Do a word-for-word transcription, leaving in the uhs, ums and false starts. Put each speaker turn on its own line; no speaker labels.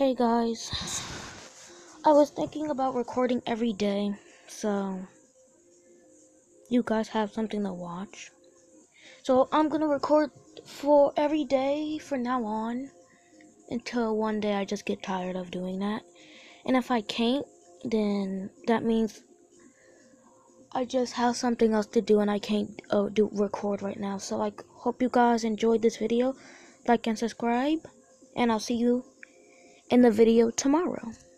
Hey guys, I was thinking about recording every day, so you guys have something to watch. So I'm gonna record for every day from now on until one day I just get tired of doing that. And if I can't, then that means I just have something else to do and I can't uh, do record right now. So I hope you guys enjoyed this video. Like and subscribe, and I'll see you in the video tomorrow.